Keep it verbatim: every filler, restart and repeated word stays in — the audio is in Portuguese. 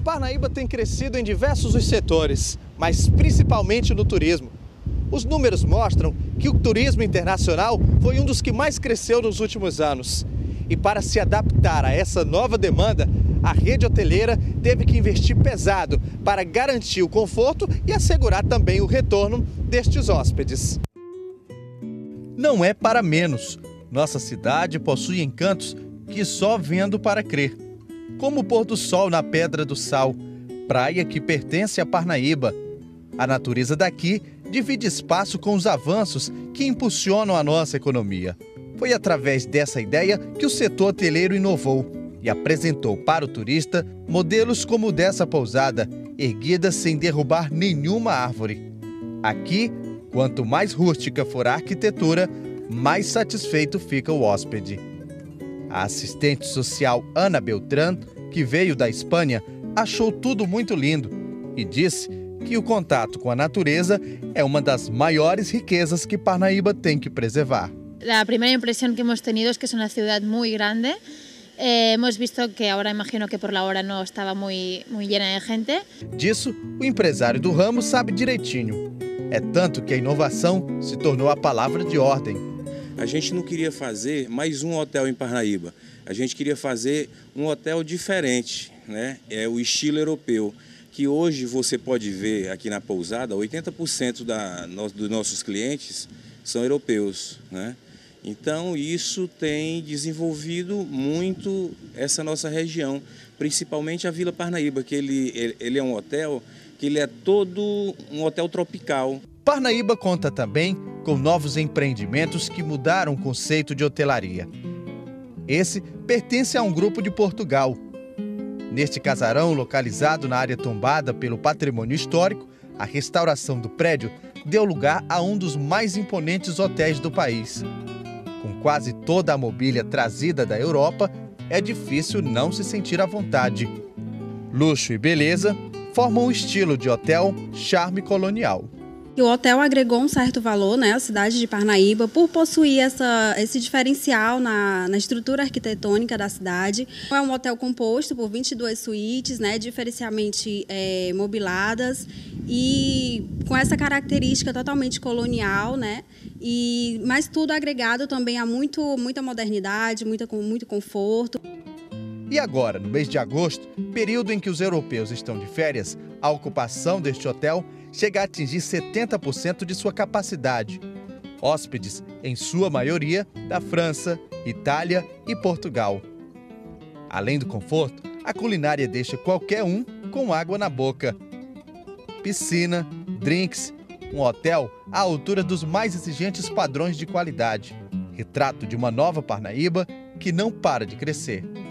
Parnaíba tem crescido em diversos os setores, mas principalmente no turismo. Os números mostram que o turismo internacional foi um dos que mais cresceu nos últimos anos. E para se adaptar a essa nova demanda, a rede hoteleira teve que investir pesado para garantir o conforto e assegurar também o retorno destes hóspedes. Não é para menos. Nossa cidade possui encantos que só vendo para crer. Como o pôr do sol na Pedra do Sal, praia que pertence a Parnaíba. A natureza daqui divide espaço com os avanços que impulsionam a nossa economia. Foi através dessa ideia que o setor hoteleiro inovou e apresentou para o turista modelos como o dessa pousada, erguida sem derrubar nenhuma árvore. Aqui, quanto mais rústica for a arquitetura, mais satisfeito fica o hóspede. A assistente social Ana Beltrán, que veio da Espanha, achou tudo muito lindo e disse que o contato com a natureza é uma das maiores riquezas que Parnaíba tem que preservar. La primera impresión que hemos tenido es que es una ciudad muy grande. Eh, hemos visto que ahora imagino que por la hora no estaba muy, muy llena de gente. Disso, o empresário do ramo sabe direitinho. É tanto que a inovação se tornou a palavra de ordem. A gente não queria fazer mais um hotel em Parnaíba. A gente queria fazer um hotel diferente, né? É o estilo europeu, que hoje você pode ver aqui na pousada, oitenta por cento da, dos nossos clientes são europeus, né? Então isso tem desenvolvido muito essa nossa região, principalmente a Vila Parnaíba, que ele, ele é um hotel que ele é todo um hotel tropical. Parnaíba conta também com novos empreendimentos que mudaram o conceito de hotelaria. Esse pertence a um grupo de Portugal. Neste casarão, localizado na área tombada pelo patrimônio histórico, a restauração do prédio deu lugar a um dos mais imponentes hotéis do país. Com quase toda a mobília trazida da Europa, é difícil não se sentir à vontade. Luxo e beleza formam um estilo de hotel charme colonial. O hotel agregou um certo valor, né, à cidade de Parnaíba por possuir essa, esse diferencial na, na estrutura arquitetônica da cidade. É um hotel composto por vinte e duas suítes, né, diferencialmente é, mobiladas e com essa característica totalmente colonial, né, e, mas tudo agregado também a muito, muita modernidade, muita, muito conforto. E agora, no mês de agosto, período em que os europeus estão de férias, a ocupação deste hotel chega a atingir setenta por cento de sua capacidade. Hóspedes, em sua maioria, da França, Itália e Portugal. Além do conforto, a culinária deixa qualquer um com água na boca. Piscina, drinks, um hotel à altura dos mais exigentes padrões de qualidade. Retrato de uma nova Parnaíba que não para de crescer.